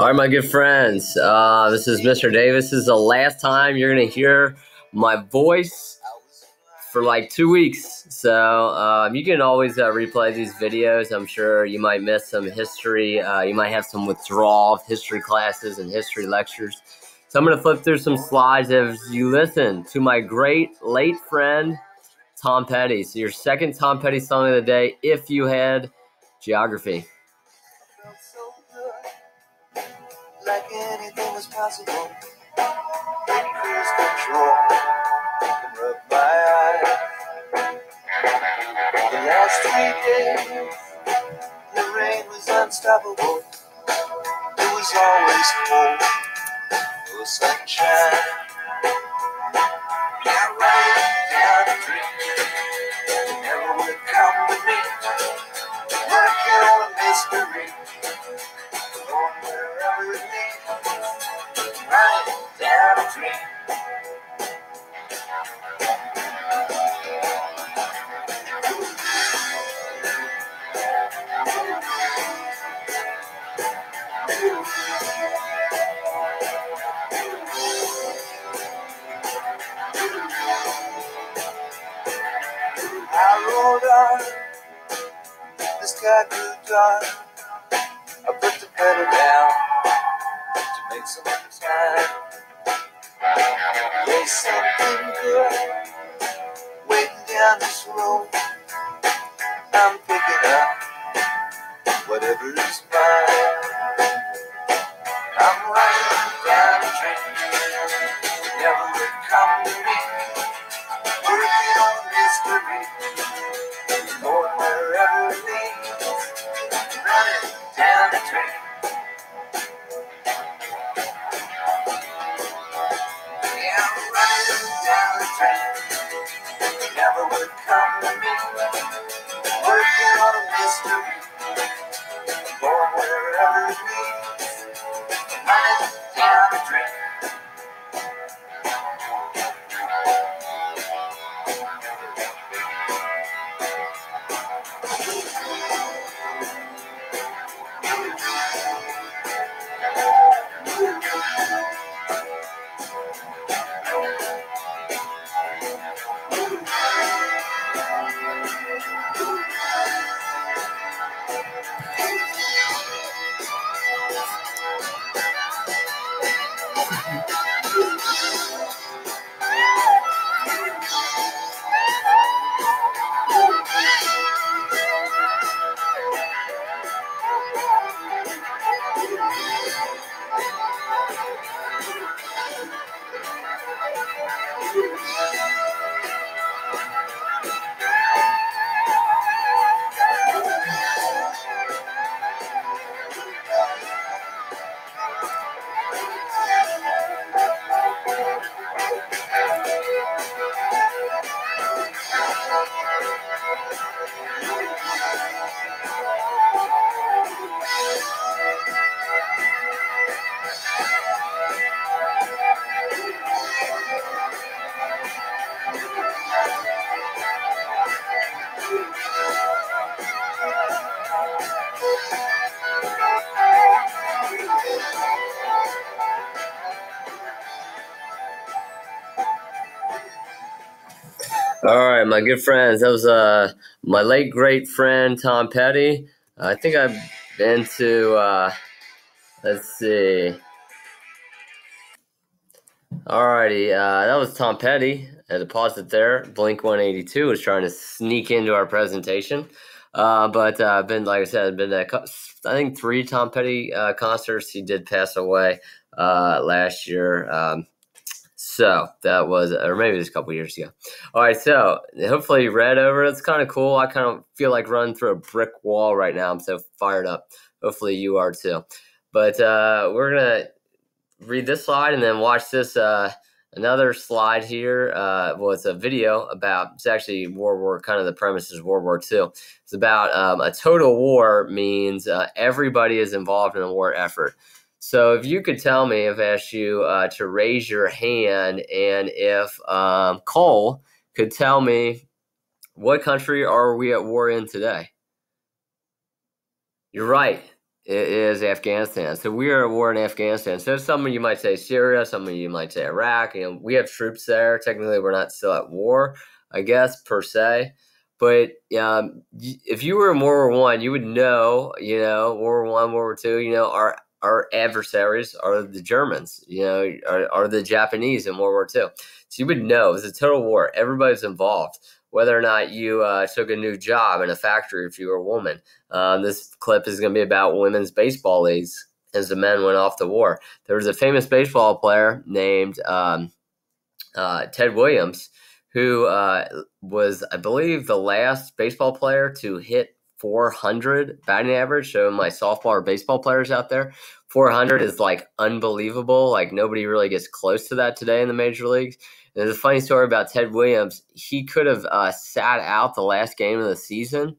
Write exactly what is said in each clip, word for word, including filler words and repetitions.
All right, my good friends. Uh, this is Mister Davis. This is the last time you're going to hear my voice for like two weeks. So um, you can always uh, replay these videos. I'm sure you might miss some history. Uh, you might have some withdrawal of history classes and history lectures. So I'm going to flip through some slides as you listen to my great late friend, Tom Petty. So your second Tom Petty song of the day, If You Had Geography. Felt so good, like anything was possible. In cruise control, and rub my eyes. The last three days, the rain was unstoppable. It was always cold, no sunshine. I write down a dream, it never would come to me. Working on a mystery, going wherever it leads. Write down a dream. I rolled on, the sky grew dark. I put the pedal down to make some time. There's something good waiting down this road. I'm picking up whatever is mine. I'm riding down the train, it never would come to me. Working on a mystery, going wherever it leads. Running down the train. Yeah, I'm running down the train, it never would come to me. Working on a mystery, going wherever it leads. Running down the train. All right, my good friends. That was uh, my late great friend Tom Petty. Uh, I think I've been to. Uh, let's see. All righty, uh, that was Tom Petty. I had to pause it there. Blink one eighty-two was trying to sneak into our presentation, uh, but uh, I've been, like I said, I've been at I think three Tom Petty uh, concerts. He did pass away uh, last year. Um, So that was, or maybe it was a couple years ago. All right, so hopefully you read over. It's kind of cool. I kind of feel like running through a brick wall right now. I'm so fired up. Hopefully you are too. But uh, we're gonna read this slide and then watch this uh, another slide here. Uh, well, it's a video about. It's actually World War. Kind of the premise is World War Two. It's about um, a total war means uh, everybody is involved in a war effort. So if you could tell me, if I asked you uh, to raise your hand, and if um, Cole could tell me what country are we at war in today? You're right. it is Afghanistan. So we are at war in Afghanistan. So some of you might say Syria, some of you might say Iraq. You know, we have troops there. Technically, we're not still at war, I guess, per se. But um, if you were in World War One, you would know, you know, World War One, World War Two, you know, our our adversaries are the Germans, you know, are, are the Japanese in World War Two. So you would know it was a total war. Everybody's involved. Whether or not you uh, took a new job in a factory if you were a woman. Um, this clip is going to be about women's baseball leagues as the men went off to war. There was a famous baseball player named um, uh, Ted Williams, who uh, was, I believe, the last baseball player to hit four hundred batting average. So my softball or baseball players out there, four hundred is like unbelievable. Like nobody really gets close to that today in the major leagues. And there's a funny story about Ted Williams. He could have uh, sat out the last game of the season.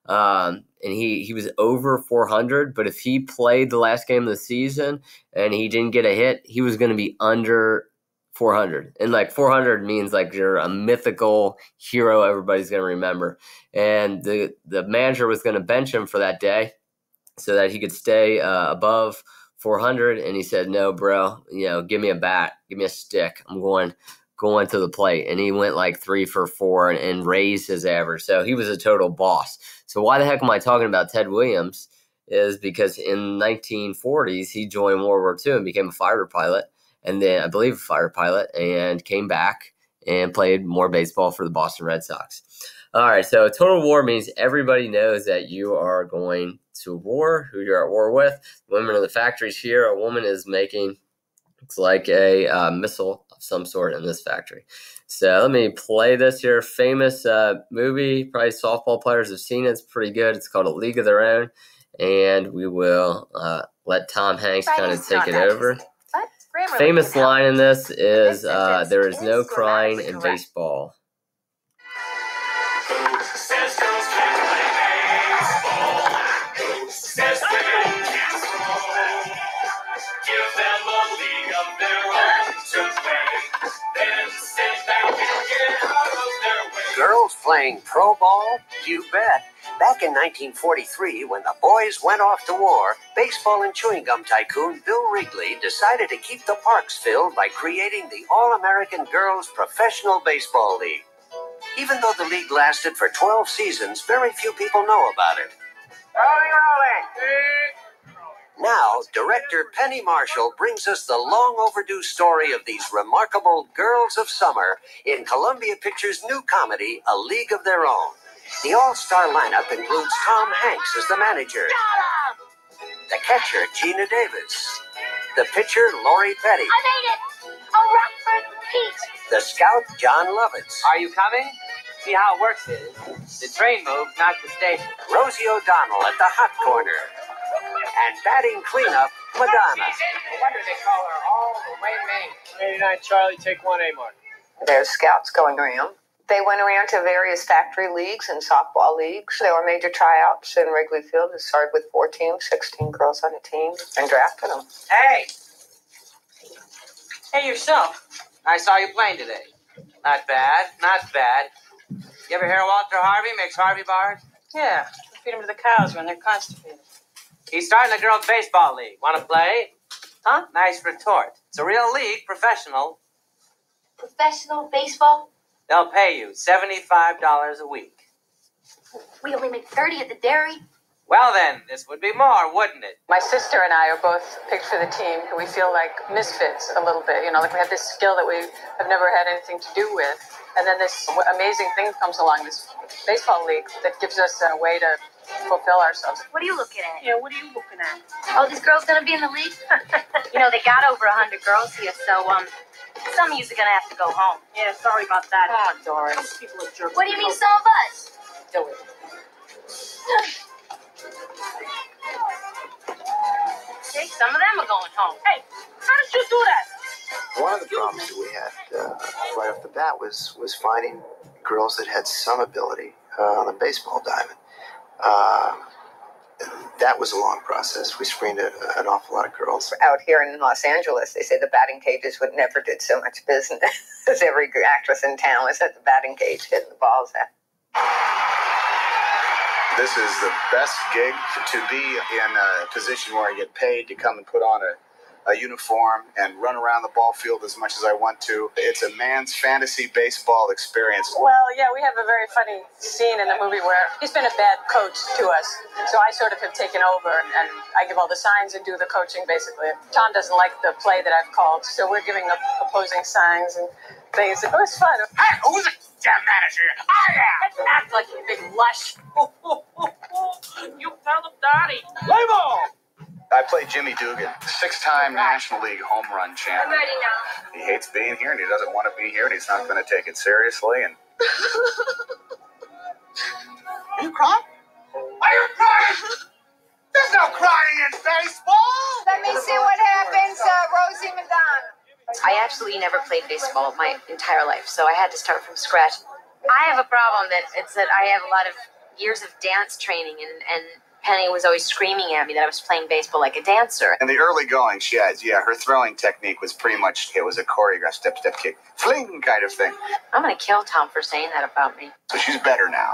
Um, and he, he was over four hundred, but if he played the last game of the season and he didn't get a hit, he was going to be under four hundred. And like four hundred means like you're a mythical hero everybody's going to remember. And the, the manager was going to bench him for that day so that he could stay uh, above four hundred. And he said, no, bro, you know, give me a bat, give me a stick. I'm going going to the plate. And he went like three for four and, and raised his average. So he was a total boss. So why the heck am I talking about Ted Williams? Is because in nineteen forties, he joined World War Two and became a fighter pilot. And then I believe a fighter pilot, and came back and played more baseball for the Boston Red Sox. All right, so total war means everybody knows that you are going to war, who you're at war with. Women in the factories here, a woman is making, it's like a uh, missile of some sort in this factory. So let me play this here. Famous uh, movie, probably softball players have seen it. It's pretty good. It's called A League of Their Own. And we will uh, let Tom Hanks kind of take it over. Easy. Famous line in this is, uh, there is no crying in baseball. Who says girls can't play baseball? Who says women can't throw? Give them a league of their own to play. Then sit back and get out of their way. Girls playing pro ball? You bet. Back in nineteen forty-three, when the boys went off to war, baseball and chewing gum tycoon Bill Wrigley decided to keep the parks filled by creating the All-American Girls Professional Baseball League. Even though the league lasted for twelve seasons, very few people know about it. Rolling, rolling. Now, director Penny Marshall brings us the long overdue story of these remarkable girls of summer in Columbia Pictures' new comedy, A League of Their Own. The all-star lineup includes Tom Hanks as the manager, the catcher, Gina Davis, the pitcher, Lori Petty, I made it! A Rockford Peach! the scout, John Lovitz, Are you coming? See how it works is, the train moves, not the station. Rosie O'Donnell at the hot corner, and batting cleanup, Madonna. No wonder they call her all the way Maine. eighty-nine Charlie, take one A, Mark. There's scouts going around. They went around to various factory leagues and softball leagues. There were major tryouts in Wrigley Field. It started with four teams, sixteen girls on a team, and drafted them. Hey! Hey, yourself. I saw you playing today. Not bad, not bad. You ever hear Walter Harvey makes Harvey bars? Yeah, feed them to the cows when they're constipated. He's starting a girls' baseball league. Want to play? Huh? Nice retort. It's a real league, professional. Professional baseball? They'll pay you seventy-five dollars a week. We only make thirty at the dairy. Well then, this would be more, wouldn't it? My sister and I are both picked for the team. We feel like misfits a little bit. You know, like we have this skill that we have never had anything to do with. And then this amazing thing comes along, this baseball league, that gives us a way to fulfill ourselves. What are you looking at? Yeah, what are you looking at? Oh, this girl's gonna be in the league? You know, they got over a hundred girls here, so, um, some of you are gonna have to go home. Yeah, sorry about that. Come on, Doris. Those people are jerks. What do you mean, some of us? Do it. See, some of them are going home. Hey, how did you do that? One of the problems that we had uh, right off the bat was was finding girls that had some ability uh, on the baseball diamond. Uh, that was a long process. We screened a, an awful lot of girls. Out here in Los Angeles, they say the batting cages would never did so much business as every actress in town was at the batting cage hitting the balls at. This is the best gig to be in a position where I get paid to come and put on a, a uniform and run around the ball field as much as I want to. It's a man's fantasy baseball experience. Well, yeah, we have a very funny scene in the movie where he's been a bad coach to us. So I sort of have taken over, and I give all the signs and do the coaching, basically. Tom doesn't like the play that I've called, so we're giving up opposing signs and things. It was fun. Hey, who's the damn manager? I am! Act like you big lush. You tell him, Daddy. Play ball! I play Jimmy Dugan, six-time National League home run champion. I'm ready now. He hates being here, and he doesn't want to be here, and he's not going to take it seriously. And are you crying? Are you crying? There's no crying in baseball. Let me see what happens, uh, Rosie Madonna. I actually never played baseball my entire life, so I had to start from scratch. I have a problem that it's that I have a lot of years of dance training, and, and Penny was always screaming at me that I was playing baseball like a dancer. In the early going, she had, yeah, her throwing technique was pretty much, it was a choreographed step-step kick, fling kind of thing. I'm going to kill Tom for saying that about me. So she's better now.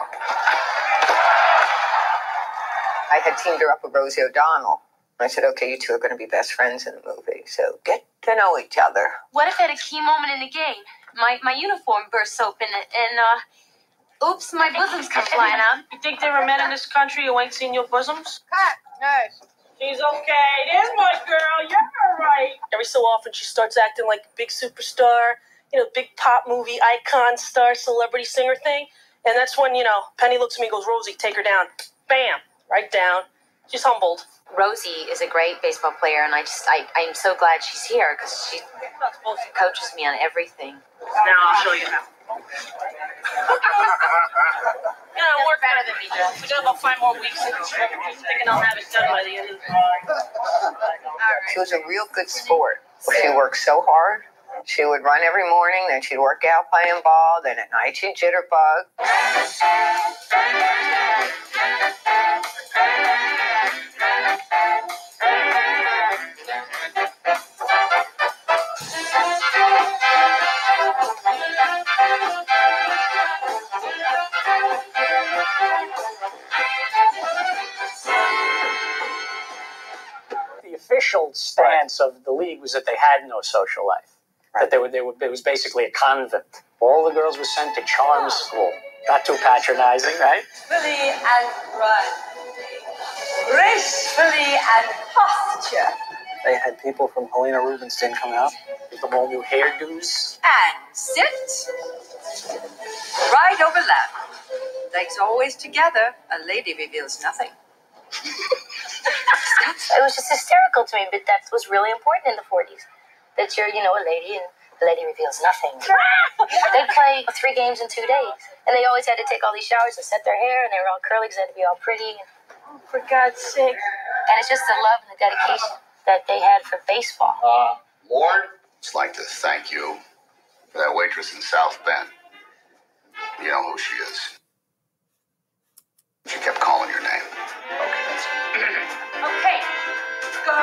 I had teamed her up with Rosie O'Donnell. I said, okay, you two are going to be best friends in the movie, so get to know each other. What if at a key moment in the game, my, my uniform bursts open and, uh, oops, my bosoms come flying out? You think there are men in this country who ain't seen your bosoms? Cut. Nice. She's okay. There's my girl. You're all right. Every so often, she starts acting like a big superstar, you know, big pop movie icon, star, celebrity singer thing. And that's when, you know, Penny looks at me and goes, Rosie, take her down. Bam. Right down. She's humbled. Rosie is a great baseball player, and I just, I, I'm so glad she's here because she coaches me on everything. Now I'll show you how. You know, work better than me, Joe. We got about five more weeks. I'm thinking I'll have it done by the end of the day. She was a real good sport. She worked so hard. She would run every morning, then she'd work out playing ball, then at night she'd jitterbug. The official stance right. of the league was that they had no social life. Right. That they were, they were, it was basically a convent. All the girls were sent to charm school. Not too patronizing, right? Gracefully and run. Gracefully and posture. They had people from Helena Rubinstein come out, give them all new hairdos. And sit. Right over left. Legs always together. A lady reveals nothing. It was just hysterical to me, but that was really important in the forties. That you're, you know, a lady, and the lady reveals nothing. They'd play three games in two days, and they always had to take all these showers and set their hair, and they were all curly because they had to be all pretty. Oh, for God's sake. And it's just the love and the dedication that they had for baseball. Uh, Lord, I'd just like to thank you for that waitress in South Bend. You know who she is. She kept calling your name. Okay, that's Okay. Go!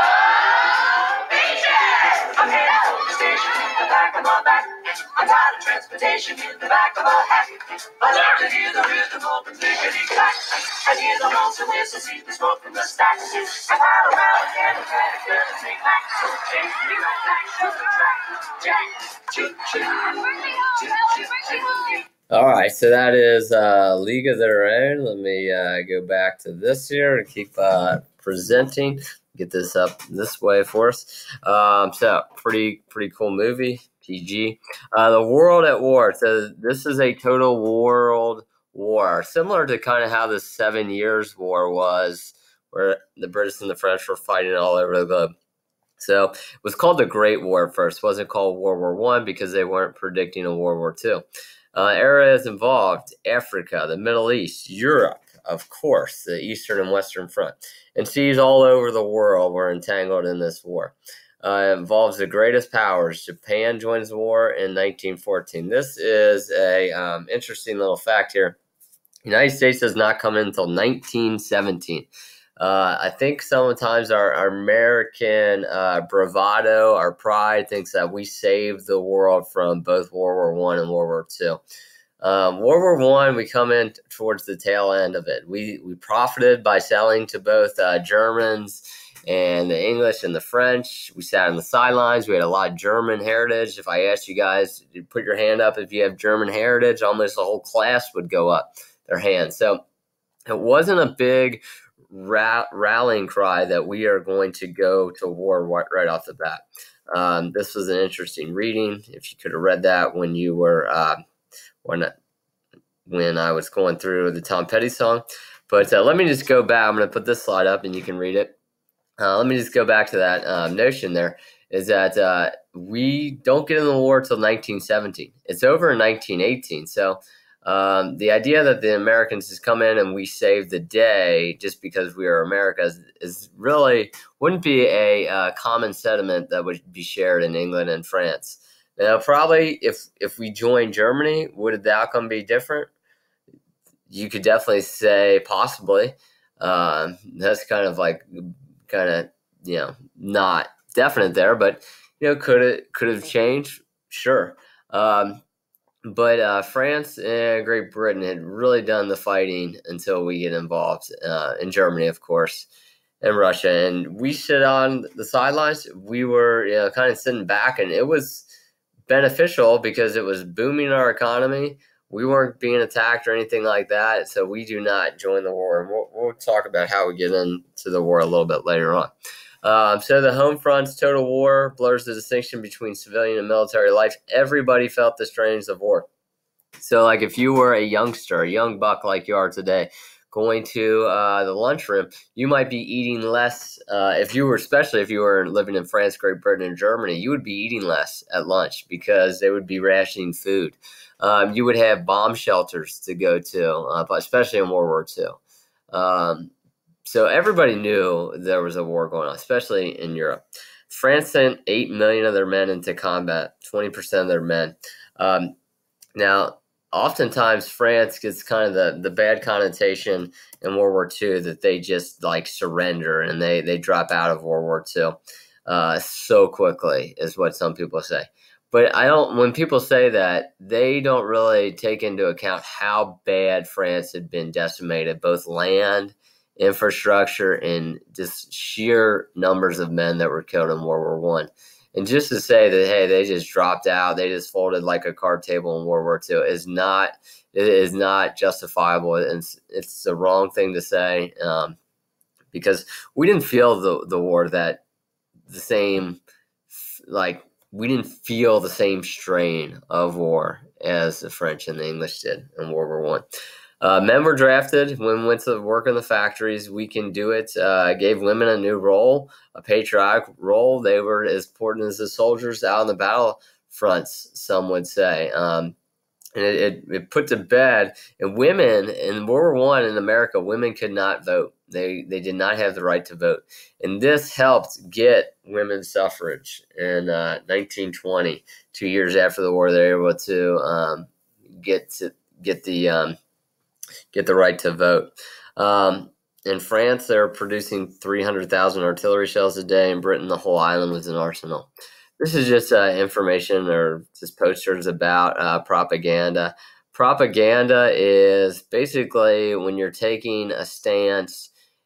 Untitled station in the back of my back. Untitled transportation in the back of my hat. I love to hear the rhythm of the clickety clack. I hear the lonesome whistle, see the smoke from the stack. I ride around and the credit girl and sing back. So chase me right back to the track. Jack, choo choo, choo choo choo. All right, so that is uh, League of Their Own. Let me uh, go back to this here and keep uh, presenting. Get this up this way for us. Um, so, pretty pretty cool movie, P G. Uh, the World at War. So, this is a total world war, similar to kind of how the Seven Years' War was, where the British and the French were fighting all over the globe. So, it was called the Great War at first. It wasn't called World War One because they weren't predicting a World War Two. Uh, areas involved: Africa, the Middle East, Europe, of course, the Eastern and Western Front, and seas all over the world were entangled in this war. Uh, it involves the greatest powers. Japan joins the war in nineteen fourteen. This is a um, interesting little fact here. The United States does not come in until nineteen seventeen. Uh, I think sometimes our, our American uh, bravado, our pride, thinks that we saved the world from both World War One and World War Two. Um, World War One, we come in t- towards the tail end of it. We we profited by selling to both uh, Germans and the English and the French. We sat on the sidelines. We had a lot of German heritage. If I asked you guys to put your hand up if you have German heritage, almost the whole class would go up their hand. So it wasn't a big ra- rallying cry that we are going to go to war right, right off the bat. Um, this was an interesting reading. If you could have read that when you were uh, when when I was going through the Tom Petty song. But uh, let me just go back. I'm going to put this slide up and you can read it. Uh, let me just go back to that um, notion there, is that uh, we don't get in the war until nineteen seventeen. It's over in nineteen eighteen. So um, the idea that the Americans just come in and we save the day just because we are America is, is really wouldn't be a uh, common sentiment that would be shared in England and France. Now, probably if if we joined Germany, would the outcome be different? You could definitely say possibly. Um, that's kind of like kind of you know not definite there, but you know could it could have changed? Sure. Um, but uh, France and Great Britain had really done the fighting until we get involved uh, in Germany, of course, and Russia, and we sit on the sidelines. We were you know kind of sitting back, and it was beneficial because it was booming our economy. We weren't being attacked or anything like that, so we do not join the war. And we'll, we'll talk about how we get into the war a little bit later on. Um, so the home front's total war blurs the distinction between civilian and military life. Everybody felt the strains of war. So, like, if you were a youngster, a young buck like you are today, going to uh, the lunchroom, you might be eating less. Uh, if you were, especially if you were living in France, Great Britain, and Germany, you would be eating less at lunch because they would be rationing food. Um, you would have bomb shelters to go to, uh, especially in World War Two. Um, so everybody knew there was a war going on, especially in Europe. France sent eight million of their men into combat, twenty percent of their men. Um, now, oftentimes France gets kind of the, the bad connotation in World War Two that they just like surrender and they, they drop out of World War Two uh, so quickly is what some people say. But I don't. When people say that, they don't really take into account how bad France had been decimated, both land, infrastructure, and just sheer numbers of men that were killed in World War One. And just to say that, hey, they just dropped out, they just folded like a card table in World War Two is not it is not justifiable. It's it's the wrong thing to say um, because we didn't feel the the war that the same like. We didn't feel the same strain of war as the French and the English did in World War One. Uh, men were drafted. Women went to work in the factories. We can do it. Uh, gave women a new role, a patriotic role. They were as important as the soldiers out on the battlefronts, some would say. Um, and it, it, it put to bed. And women in World War One in America, women could not vote. They they did not have the right to vote, and this helped get women's suffrage in uh, nineteen twenty. Two years after the war, they were able to um, get to get the um, get the right to vote. Um, in France, they're producing three hundred thousand artillery shells a day. In Britain, the whole island was an arsenal. This is just uh, information or just posters about uh, propaganda. Propaganda is basically when you're taking a stance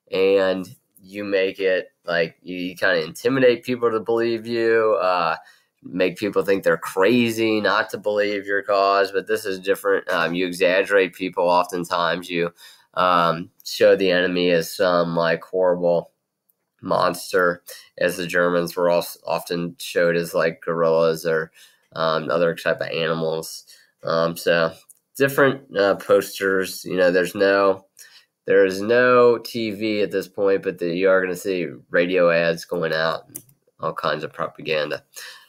and you make it like you, you kind of intimidate people to believe you, uh, make people think they're crazy not to believe your cause. But this is different. Um, you exaggerate people oftentimes. You um, show the enemy as some like horrible monster, as the Germans were also often showed as like gorillas or um, other type of animals. Um, so different uh, posters. You know, there's no there is no T V at this point, but the, you are going to see radio ads going out, and all kinds of propaganda.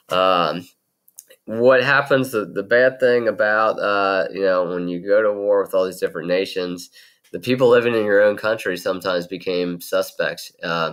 Um, what happens? The, the bad thing about uh, you know when you go to war with all these different nations, the people living in your own country sometimes became suspects. Uh,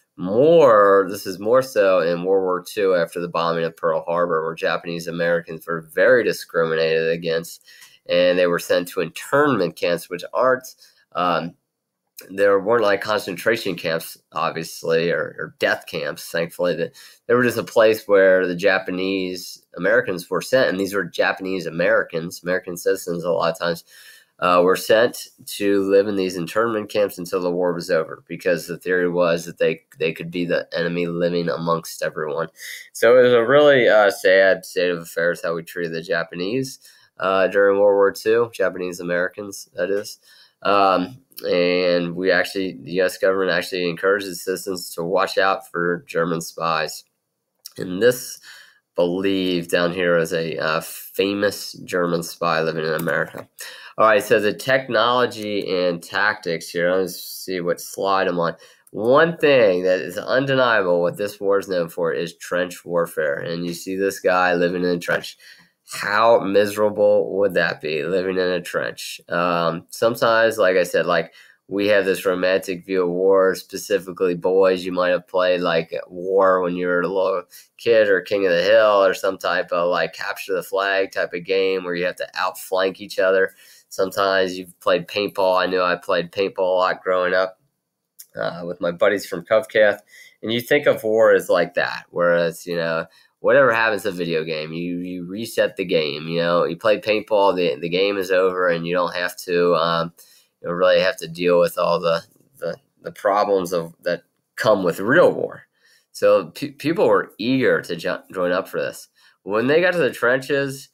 more, this is more so in World War Two after the bombing of Pearl Harbor, where Japanese Americans were very discriminated against, and they were sent to internment camps, which aren't um, there weren't like concentration camps, obviously, or, or death camps, thankfully. That they were just a place where the Japanese Americans were sent, and these were Japanese Americans, American citizens a lot of times, uh, were sent to live in these internment camps until the war was over, because the theory was that they, they could be the enemy living amongst everyone. So it was a really uh, sad state of affairs how we treated the Japanese uh, during World War Two, Japanese Americans, that is. Um, and we actually, the U S government actually encouraged its citizens to watch out for German spies. And this, believed down here as a uh, famous German spy living in America. All right, so the technology and tactics here. Let's see what slide I'm on. One thing that is undeniable, what this war is known for, is trench warfare. And you see this guy living in a trench. How miserable would that be, living in a trench? Um, sometimes, like I said, like we have this romantic view of war, specifically boys. You might have played like war when you were a little kid, or King of the Hill, or some type of like capture the flag type of game where you have to outflank each other. Sometimes you've played paintball. I knew I played paintball a lot growing up uh, with my buddies from Covcath. And you think of war as like that, whereas, you know, whatever happens to a video game, you, you reset the game. You know, you play paintball, the, the game is over, and you don't have to um, you know, really have to deal with all the, the, the problems of that come with real war. So pe- people were eager to jo- join up for this. When they got to the trenches,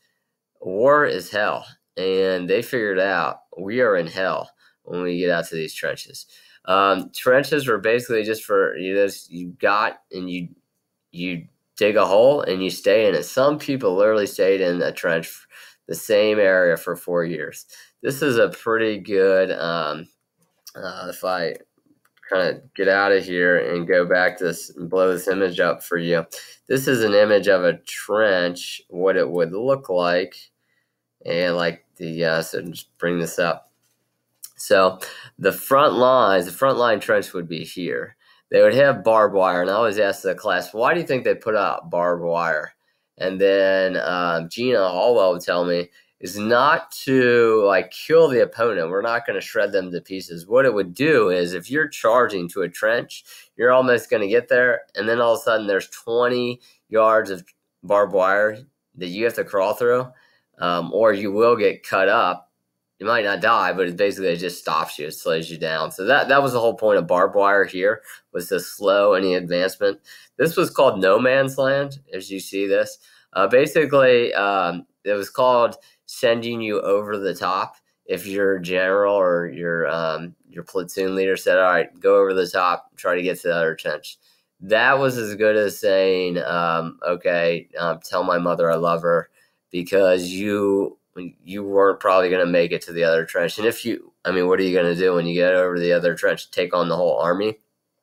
war is hell. And they figured out we are in hell when we get out to these trenches. Um, trenches were basically just for, you know, you got and you you dig a hole and you stay in it. Some people literally stayed in a trench, the same area, for four years. This is a pretty good, um, uh, if I kind of get out of here and go back to this and blow this image up for you. This is an image of a trench, what it would look like. And like the, uh, so just bring this up. So the front lines, the front line trench would be here. They would have barbed wire, and I always ask the class, why do you think they put out barbed wire? And then um, Gina Hallwell would tell me, is not to like kill the opponent. We're not going to shred them to pieces. What it would do is, if you're charging to a trench, you're almost going to get there, and then all of a sudden there's twenty yards of barbed wire that you have to crawl through, um, or you will get cut up. You might not die, but it basically just stops you. It slows you down. So that, that was the whole point of barbed wire here, was to slow any advancement. This was called no man's land, as you see this. Uh, basically, um, it was called sending you over the top. If your general or your um, your platoon leader said, all right, go over the top, try to get to the other trench. That was as good as saying, um, okay, um, tell my mother I love her, because you... you weren't probably going to make it to the other trench. And if you, I mean, what are you going to do when you get over the other trench? Take on the whole army?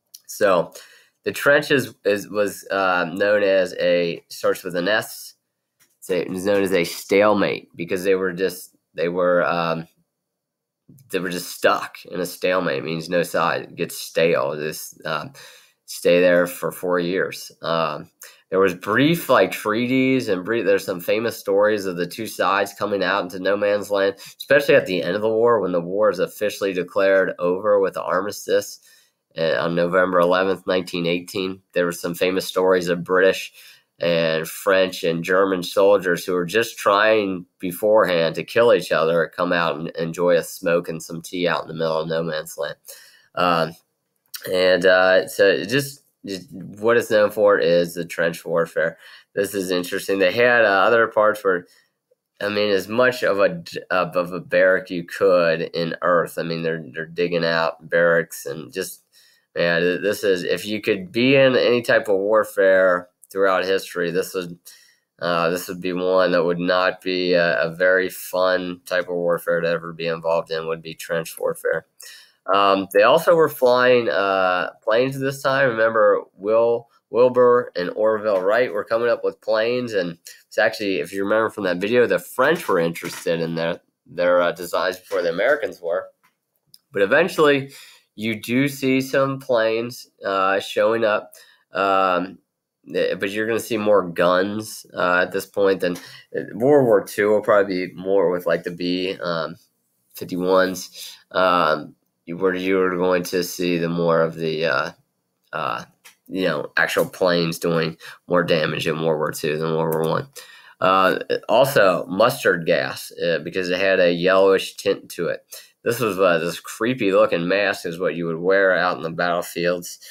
So the trench is, is, was uh, known as a, starts with an S. So it was known as a stalemate, because they were just, they were, um, they were just stuck in a stalemate. It means no side. It gets stale. Just um, stay there for four years. Um, There was brief like treaties, and brief, there's some famous stories of the two sides coming out into no man's land, especially at the end of the war, when the war is officially declared over with the armistice uh, on November eleventh, nineteen eighteen. There were some famous stories of British and French and German soldiers who were just trying beforehand to kill each other, come out and enjoy a smoke and some tea out in the middle of no man's land. Um, and uh, so just... what it's known for is the trench warfare. This is interesting. They had uh, other parts where, I mean, as much of a of, of a barrack you could in earth. I mean, they're they're digging out barracks, and just, man, this is, if you could be in any type of warfare throughout history, this would uh, this would be one that would not be a, a very fun type of warfare to ever be involved in. Would be trench warfare. Um, they also were flying uh, planes this time. Remember, Will Wilbur and Orville Wright were coming up with planes, and it's actually, if you remember from that video, the French were interested in their their uh, designs before the Americans were. But eventually, you do see some planes uh, showing up, um, but you're going to see more guns uh, at this point. Than World War Two will probably be more with like the B um, fifty-ones. Um, where you were going to see the more of the uh, uh, you know actual planes doing more damage in World War Two than World War One. Uh, also, mustard gas uh, because it had a yellowish tint to it. This was uh, this creepy looking mask is what you would wear out in the battlefields.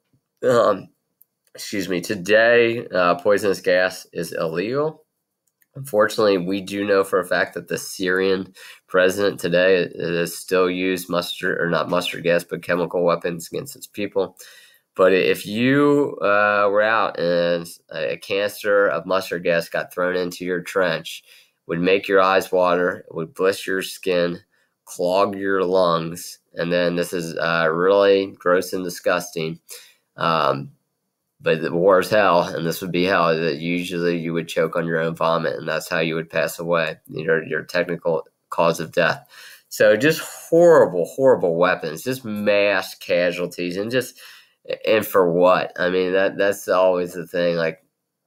Um, excuse me. Today, uh, poisonous gas is illegal. Unfortunately, we do know for a fact that the Syrian president today has still used mustard, or not mustard gas, but chemical weapons against its people. But if you uh, were out and a canister of mustard gas got thrown into your trench, it would make your eyes water, it would blister your skin, clog your lungs, and then this is uh, really gross and disgusting. Um, But the war is hell, and this would be hell. That usually you would choke on your own vomit, and that's how you would pass away. Your your technical cause of death. So just horrible, horrible weapons, just mass casualties, and just and for what? I mean that that's always the thing. Like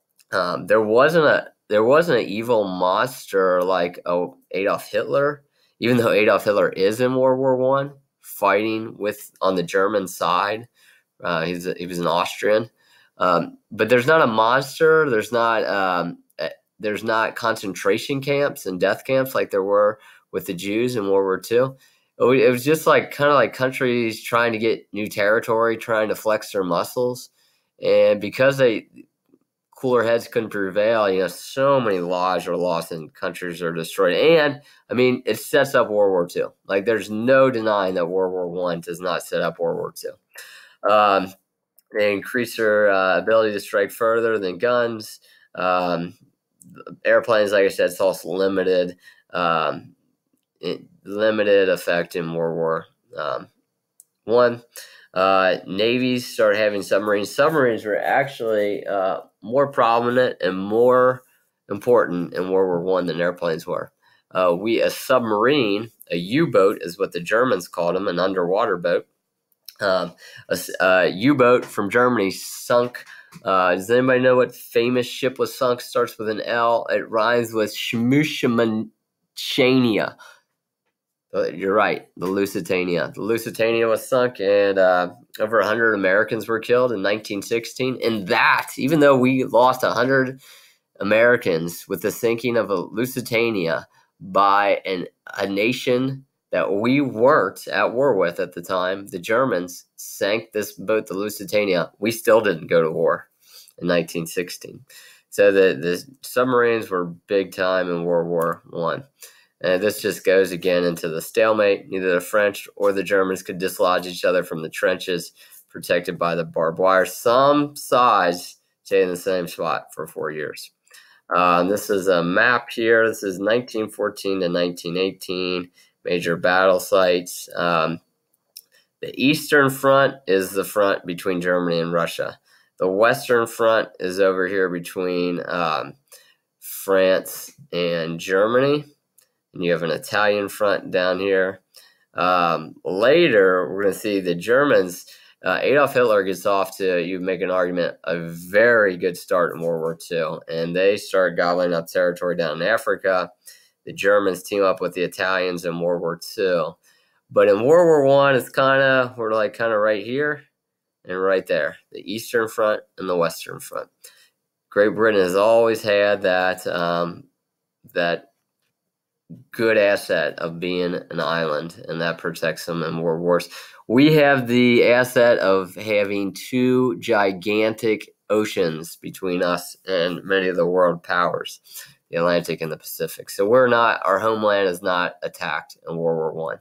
um, there wasn't a there wasn't an evil monster like oh, Adolf Hitler, even though Adolf Hitler is in World War One fighting with on the German side. Uh, he's a, he was an Austrian. Um, but there's not a monster. There's not um, there's not concentration camps and death camps like there were with the Jews in World War Two. It was just like kind of like countries trying to get new territory, trying to flex their muscles, and because they cooler heads couldn't prevail, you know, so many lives are lost and countries are destroyed. And I mean, it sets up World War Two. Like there's no denying that World War One does not set up World War Two. Um, They increase their uh, ability to strike further than guns. Um, airplanes, like I said, it's also limited, um, it, limited effect in World War um, One. Uh, navies started having submarines. Submarines were actually uh, more prominent and more important in World War One than airplanes were. Uh, we a submarine, a U-boat, is what the Germans called them, an underwater boat. Um, a a U-boat from Germany sunk. Uh, does anybody know what famous ship was sunk? Starts with an L. It rhymes with Shmushamania. You're right, the Lusitania. The Lusitania was sunk, and uh, over one hundred Americans were killed in nineteen sixteen. And that, even though we lost one hundred Americans with the sinking of a Lusitania by an, a nation that we weren't at war with at the time, the Germans sank this boat, the Lusitania. We still didn't go to war in nineteen sixteen. So the, the submarines were big time in World War One. And this just goes again into the stalemate. Neither the French or the Germans could dislodge each other from the trenches protected by the barbed wire. Some sides stayed in the same spot for four years. Um, this is a map here. This is nineteen fourteen to nineteen eighteen. Major battle sites. Um, the Eastern Front is the front between Germany and Russia. The Western Front is over here between um, France and Germany. And you have an Italian front down here. Um, later, we're going to see the Germans. Uh, Adolf Hitler gets off to, you make an argument, a very good start in World War Two. And they start gobbling up territory down in Africa. The Germans team up with the Italians in World War Two. But in World War One, it's kind of, we're like kind of right here and right there. The Eastern Front and the Western Front. Great Britain has always had that, um, that good asset of being an island, and that protects them in world wars. We have the asset of having two gigantic oceans between us and many of the world powers, the Atlantic and the Pacific. So we're not, our homeland is not attacked in World War One.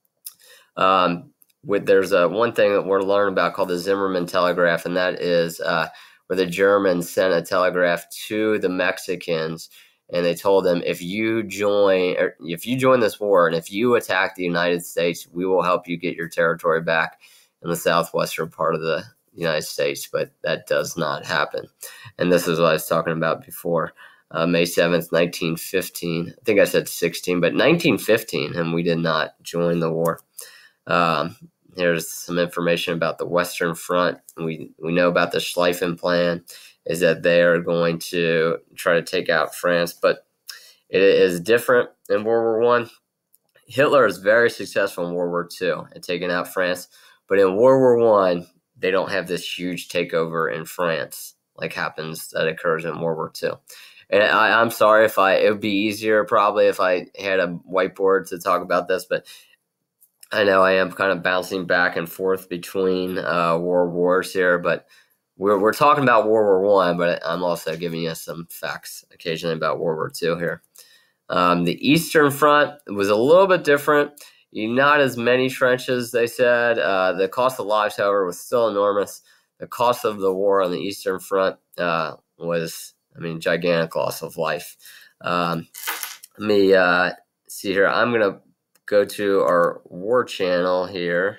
Um, with there's a one thing that we're learning about called the Zimmerman telegraph, and that is uh, where the Germans sent a telegraph to the Mexicans. And they told them, if you join, or if you join this war, and if you attack the United States, we will help you get your territory back in the southwestern part of the United States. But that does not happen. And this is what I was talking about before. Uh, May seventh, nineteen fifteen. I think I said sixteen, but nineteen fifteen, and we did not join the war. Um, here's some information about the Western Front. We we know about the Schlieffen Plan. Is that they are going to try to take out France, but it is different in World War One. Hitler is very successful in World War Two and taking out France, but in World War One, they don't have this huge takeover in France like happens that occurs in World War Two. And I, I'm sorry if I, it would be easier probably if I had a whiteboard to talk about this, but I know I am kind of bouncing back and forth between uh, world wars here, but we're we're talking about World War One, but I'm also giving you some facts occasionally about World War Two here. Um, the Eastern Front was a little bit different. Not as many trenches, they said. Uh, the cost of lives, however, was still enormous. The cost of the war on the Eastern Front uh, was, I mean, gigantic loss of life. Um, let me uh, see here. I'm going to go to our war channel here.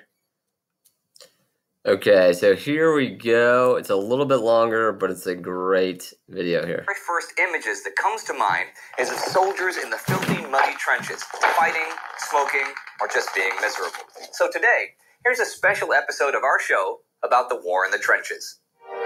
Okay, so here we go. It's a little bit longer, but it's a great video here. The very first images that comes to mind is of soldiers in the filthy, muddy trenches, fighting, smoking, or just being miserable. So today, here's a special episode of our show about the war in the trenches.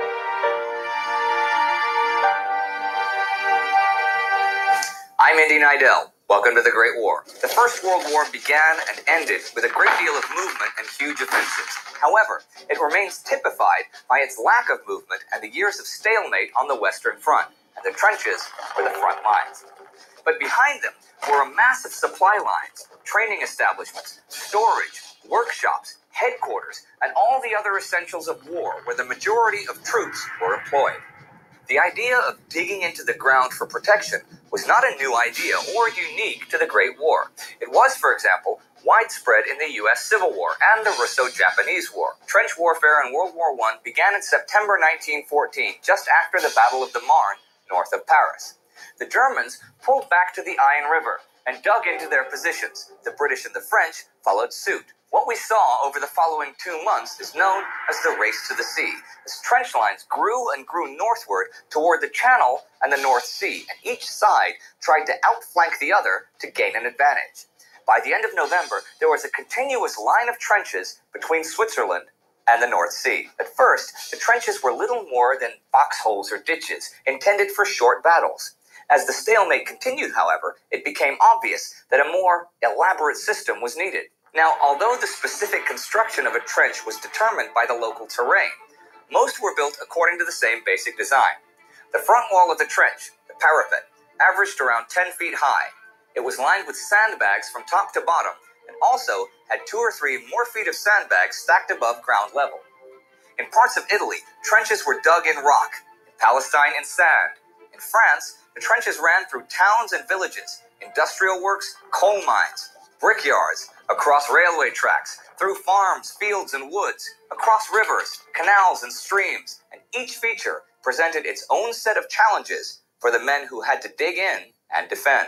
I'm Indy Nidell. Welcome to the Great War. The First World War began and ended with a great deal of movement and huge offensives. However, it remains typified by its lack of movement and the years of stalemate on the Western Front, and the trenches were the front lines. But behind them were a massive supply lines, training establishments, storage, workshops, headquarters, and all the other essentials of war where the majority of troops were employed. The idea of digging into the ground for protection was not a new idea or unique to the Great War. It was, for example, widespread in the U S Civil War and the Russo-Japanese War. Trench warfare in World War One began in September nineteen fourteen, just after the Battle of the Marne, north of Paris. The Germans pulled back to the Aisne River and dug into their positions. The British and the French followed suit. What we saw over the following two months is known as the Race to the Sea, as trench lines grew and grew northward toward the Channel and the North Sea, and each side tried to outflank the other to gain an advantage. By the end of November, there was a continuous line of trenches between Switzerland and the North Sea. At first, the trenches were little more than foxholes or ditches, intended for short battles. As the stalemate continued, however, it became obvious that a more elaborate system was needed. Now, although the specific construction of a trench was determined by the local terrain, most were built according to the same basic design. The front wall of the trench, the parapet, averaged around ten feet high. It was lined with sandbags from top to bottom and also had two or three more feet of sandbags stacked above ground level. In parts of Italy, trenches were dug in rock, in Palestine in sand. In France, the trenches ran through towns and villages, industrial works, coal mines, brickyards, across railway tracks, through farms, fields, and woods, across rivers, canals, and streams, and each feature presented its own set of challenges for the men who had to dig in and defend.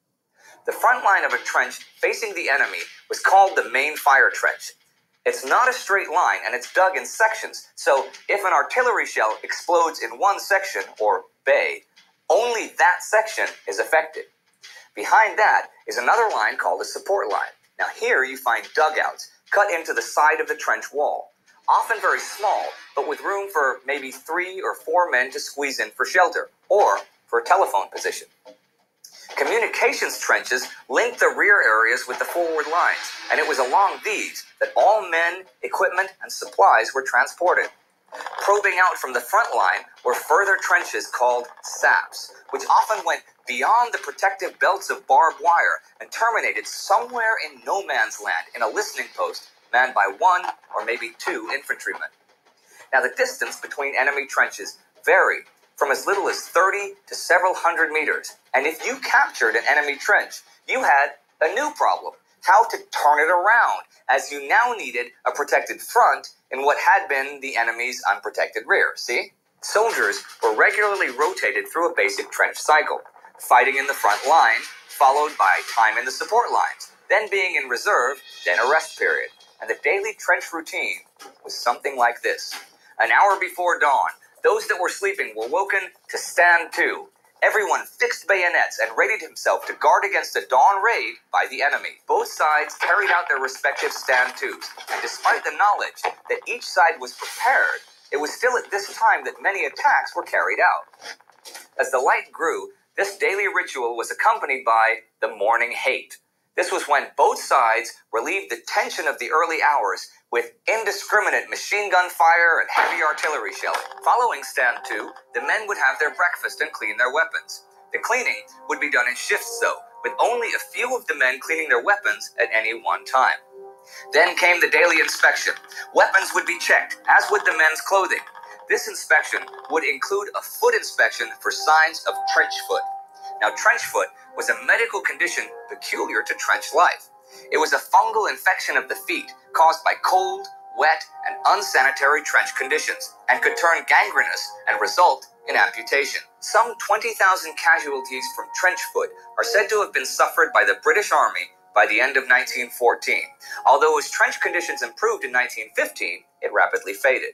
The front line of a trench facing the enemy was called the main fire trench. It's not a straight line, and it's dug in sections, so if an artillery shell explodes in one section, or bay, only that section is affected. Behind that is another line called a support line. Now here you find dugouts cut into the side of the trench wall, often very small, but with room for maybe three or four men to squeeze in for shelter, or for a telephone position. Communications trenches linked the rear areas with the forward lines, and it was along these that all men, equipment, and supplies were transported. Probing out from the front line were further trenches called saps, which often went beyond the protective belts of barbed wire and terminated somewhere in no man's land in a listening post manned by one or maybe two infantrymen. Now, the distance between enemy trenches varied from as little as thirty to several hundred meters, and if you captured an enemy trench, you had a new problem: how to turn it around, as you now needed a protected front in what had been the enemy's unprotected rear. See? Soldiers were regularly rotated through a basic trench cycle, fighting in the front line, followed by time in the support lines, then being in reserve, then a rest period. And the daily trench routine was something like this. An hour before dawn, those that were sleeping were woken to stand to. Everyone fixed bayonets and readied himself to guard against a dawn raid by the enemy. Both sides carried out their respective stand-tos, and despite the knowledge that each side was prepared, it was still at this time that many attacks were carried out. As the light grew, this daily ritual was accompanied by the morning hate. This was when both sides relieved the tension of the early hours with indiscriminate machine gun fire and heavy artillery shelling. Following stand two, the men would have their breakfast and clean their weapons. The cleaning would be done in shifts though, with only a few of the men cleaning their weapons at any one time. Then came the daily inspection. Weapons would be checked, as would the men's clothing. This inspection would include a foot inspection for signs of trench foot. Now, trench foot was a medical condition peculiar to trench life. It was a fungal infection of the feet caused by cold, wet, and unsanitary trench conditions, and could turn gangrenous and result in amputation. Some twenty thousand casualties from trench foot are said to have been suffered by the British Army by the end of nineteen fourteen. Although as trench conditions improved in nineteen fifteen, it rapidly faded.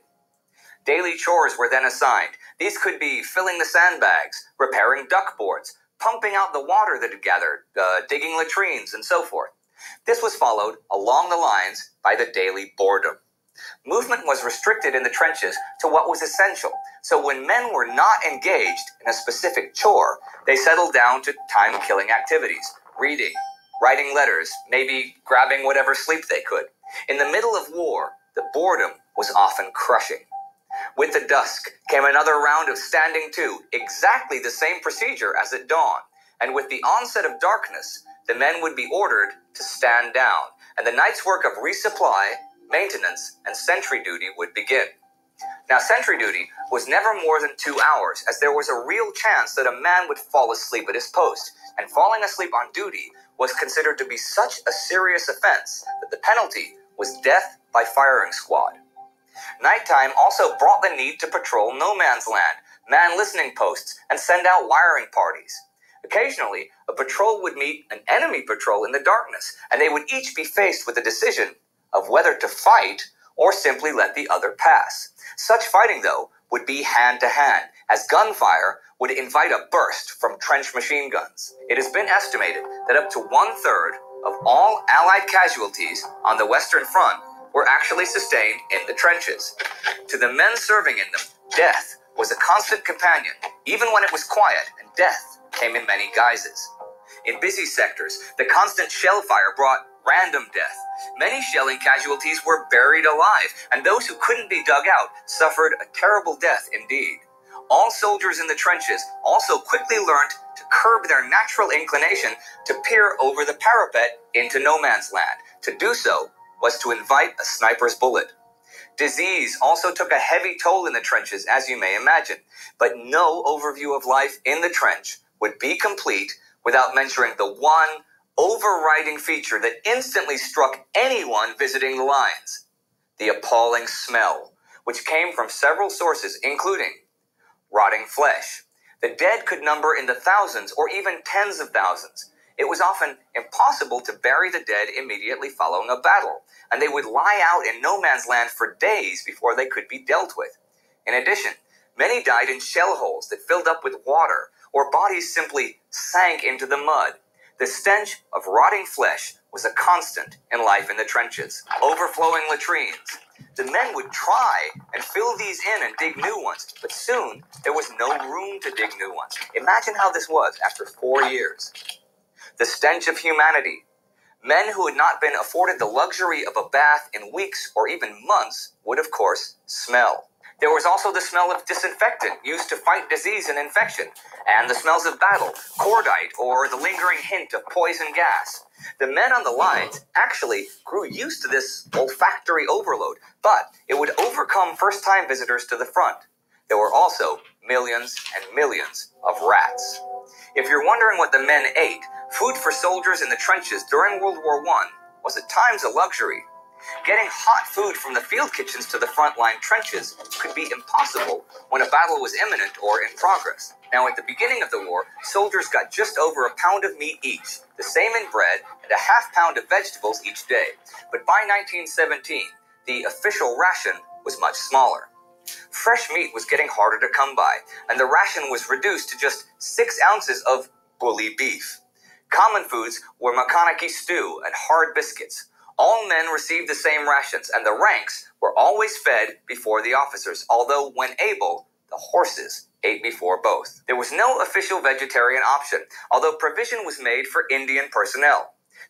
Daily chores were then assigned. These could be filling the sandbags, repairing duckboards, pumping out the water that had gathered, uh, digging latrines, and so forth. This was followed along the lines by the daily boredom. Movement was restricted in the trenches to what was essential, so when men were not engaged in a specific chore, they settled down to time-killing activities, reading, writing letters, maybe grabbing whatever sleep they could. In the middle of war, the boredom was often crushing. With the dusk came another round of standing to, exactly the same procedure as at dawn, and with the onset of darkness, the men would be ordered to stand down, and the night's work of resupply, maintenance, and sentry duty would begin. Now, sentry duty was never more than two hours, as there was a real chance that a man would fall asleep at his post, and falling asleep on duty was considered to be such a serious offense that the penalty was death by firing squad. Nighttime also brought the need to patrol no man's land, man listening posts, and send out wiring parties. Occasionally, a patrol would meet an enemy patrol in the darkness, and they would each be faced with the decision of whether to fight or simply let the other pass. Such fighting, though, would be hand-to-hand, as gunfire would invite a burst from trench machine guns. It has been estimated that up to one-third of all Allied casualties on the Western Front were actually sustained in the trenches. To the men serving in them, death was a constant companion, even when it was quiet, and death came in many guises. In busy sectors, the constant shell fire brought random death. Many shelling casualties were buried alive, and those who couldn't be dug out suffered a terrible death indeed. All soldiers in the trenches also quickly learned to curb their natural inclination to peer over the parapet into no man's land. To do so was to invite a sniper's bullet. Disease also took a heavy toll in the trenches, as you may imagine, but no overview of life in the trench would be complete without mentioning the one overriding feature that instantly struck anyone visiting the lines: the appalling smell, which came from several sources, including rotting flesh. The dead could number in the thousands or even tens of thousands. It was often impossible to bury the dead immediately following a battle, and they would lie out in no man's land for days before they could be dealt with. In addition, many died in shell holes that filled up with water, or bodies simply sank into the mud. The stench of rotting flesh was a constant in life in the trenches. Overflowing latrines. The men would try and fill these in and dig new ones, but soon there was no room to dig new ones. Imagine how this was after four years. The stench of humanity. Men who had not been afforded the luxury of a bath in weeks or even months would, of course, smell. There was also the smell of disinfectant used to fight disease and infection, and the smells of battle, cordite, or the lingering hint of poison gas. The men on the lines actually grew used to this olfactory overload, but it would overcome first-time visitors to the front. There were also millions and millions of rats. If you're wondering what the men ate, food for soldiers in the trenches during World War One was at times a luxury. Getting hot food from the field kitchens to the frontline trenches could be impossible when a battle was imminent or in progress. Now, at the beginning of the war, soldiers got just over a pound of meat each, the same in bread, and a half pound of vegetables each day. But by nineteen seventeen, the official ration was much smaller. Fresh meat was getting harder to come by, and the ration was reduced to just six ounces of bully beef. Common foods were makanaki stew and hard biscuits. All men received the same rations, and the ranks were always fed before the officers, although when able, the horses ate before both. There was no official vegetarian option, although provision was made for Indian personnel.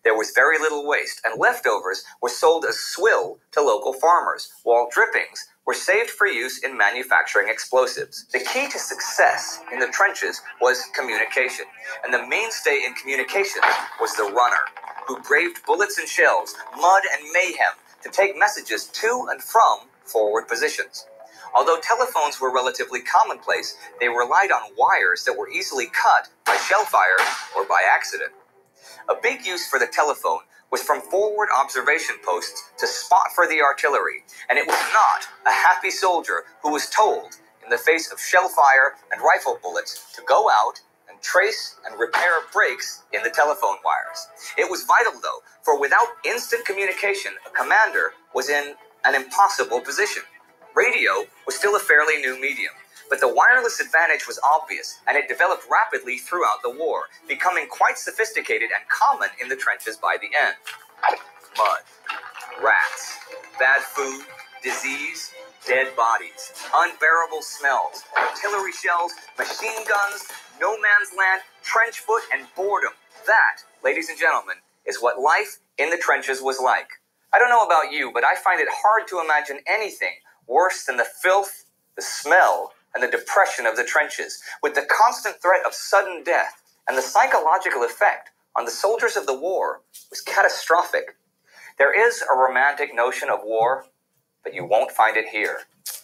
There was very little waste, and leftovers were sold as swill to local farmers, while drippings were saved for use in manufacturing explosives. The key to success in the trenches was communication, and the mainstay in communication was the runner, who braved bullets and shells, mud and mayhem to take messages to and from forward positions. Although telephones were relatively commonplace, they relied on wires that were easily cut by shellfire or by accident. A big use for the telephone was from forward observation posts to spot for the artillery, and it was not a happy soldier who was told, in the face of shellfire and rifle bullets, to go out and trace and repair breaks in the telephone wires. It was vital, though, for without instant communication, a commander was in an impossible position. Radio was still a fairly new medium, but the wireless advantage was obvious, and it developed rapidly throughout the war, becoming quite sophisticated and common in the trenches by the end. Mud, rats, bad food, disease, dead bodies, unbearable smells, artillery shells, machine guns, no man's land, trench foot, and boredom. That, ladies and gentlemen, is what life in the trenches was like. I don't know about you, but I find it hard to imagine anything worse than the filth, the smell, and the depression of the trenches, with the constant threat of sudden death, and the psychological effect on the soldiers of the war was catastrophic. There is a romantic notion of war, but you won't find it here.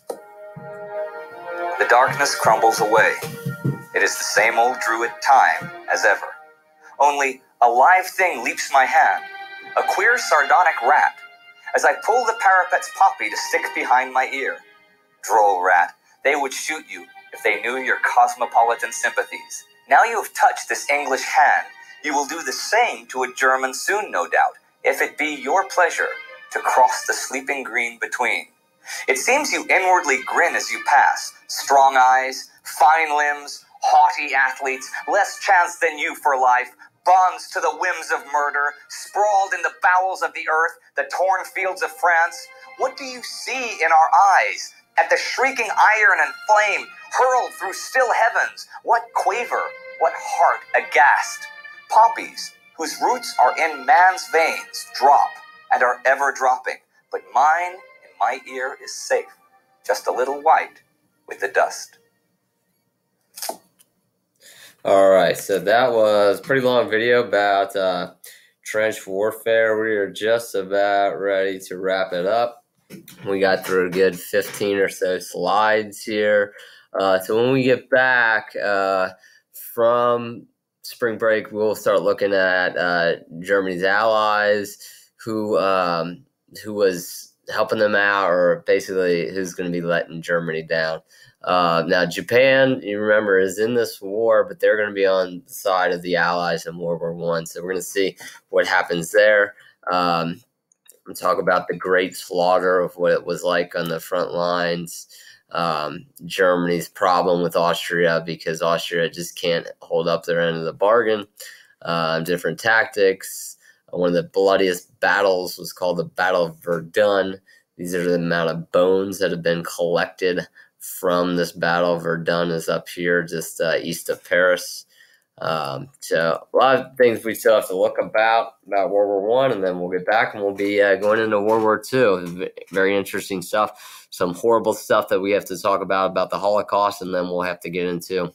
The darkness crumbles away. It is the same old druid time as ever. Only a live thing leaps my hand, a queer sardonic rat, as I pull the parapet's poppy to stick behind my ear. Droll rat, they would shoot you if they knew your cosmopolitan sympathies. Now you have touched this English hand, you will do the same to a German soon, no doubt, if it be your pleasure to cross the sleeping green between. It seems you inwardly grin as you pass, strong eyes, fine limbs, haughty athletes, less chance than you for life, bonds to the whims of murder, sprawled in the bowels of the earth, the torn fields of France. What do you see in our eyes? At the shrieking iron and flame, hurled through still heavens, what quaver, what heart aghast? Poppies, whose roots are in man's veins, drop, and are ever dropping, but mine in my ear is safe, just a little white with the dust. All right, so that was a pretty long video about uh, trench warfare. We are just about ready to wrap it up. We got through a good fifteen or so slides here. Uh, so when we get back uh, from spring break, we'll start looking at uh, Germany's allies, who um, who was helping them out, or basically who's going to be letting Germany down. Uh, now, Japan, you remember, is in this war, but they're going to be on the side of the Allies in World War One. So we're going to see what happens there. Um, and talk about the great slaughter of what it was like on the front lines. Um, Germany's problem with Austria, because Austria just can't hold up their end of the bargain. Uh, different tactics. One of the bloodiest battles was called the Battle of Verdun. These are the amount of bones that have been collected from this battle. Verdun is up here just uh, east of Paris. Um, so a lot of things we still have to look about about World War One, and then we'll get back and we'll be uh, going into World War Two. Very interesting stuff. Some horrible stuff that we have to talk about about the Holocaust, and then we'll have to get into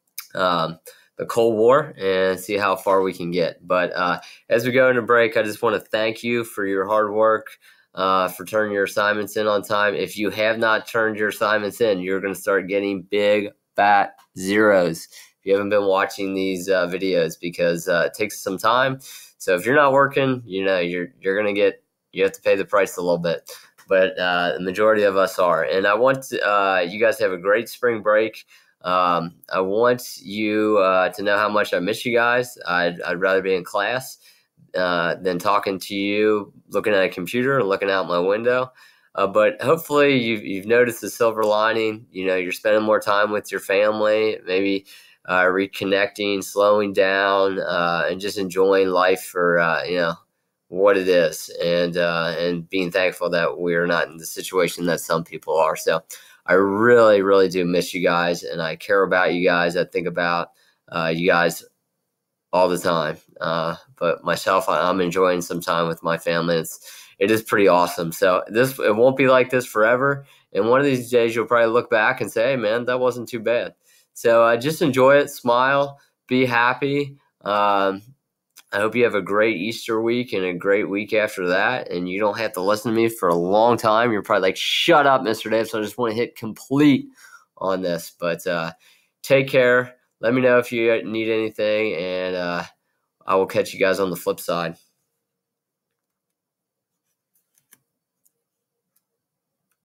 um, the Cold War and see how far we can get. But uh, as we go into break, I just want to thank you for your hard work. Uh, for turning your assignments in on time. If you have not turned your assignments in, you're going to start getting big, fat zeros if you haven't been watching these uh, videos, because uh, it takes some time. So if you're not working, you know, you're you're going to get, you have to pay the price a little bit. But uh, the majority of us are. And I want to, uh, you guys to have a great spring break. Um, I want you uh, to know how much I miss you guys. I'd, I'd rather be in class Uh, than talking to you, looking at a computer and looking out my window. Uh, but hopefully you've, you've noticed the silver lining. You know, you're spending more time with your family, maybe uh, reconnecting, slowing down, uh, and just enjoying life for, uh, you know, what it is, and uh, and being thankful that we're not in the situation that some people are. So I really, really do miss you guys, and I care about you guys. I think about uh, you guys all the time. Uh, but myself, I, I'm enjoying some time with my family. It's it is pretty awesome. So this it won't be like this forever. And one of these days, you'll probably look back and say, "Hey, man, that wasn't too bad." So uh, just enjoy it, smile, be happy. Um, I hope you have a great Easter week and a great week after that. And you don't have to listen to me for a long time. You're probably like, "Shut up, Mister Dave." So I just want to hit complete on this. But uh, take care. Let me know if you need anything, and uh, I will catch you guys on the flip side.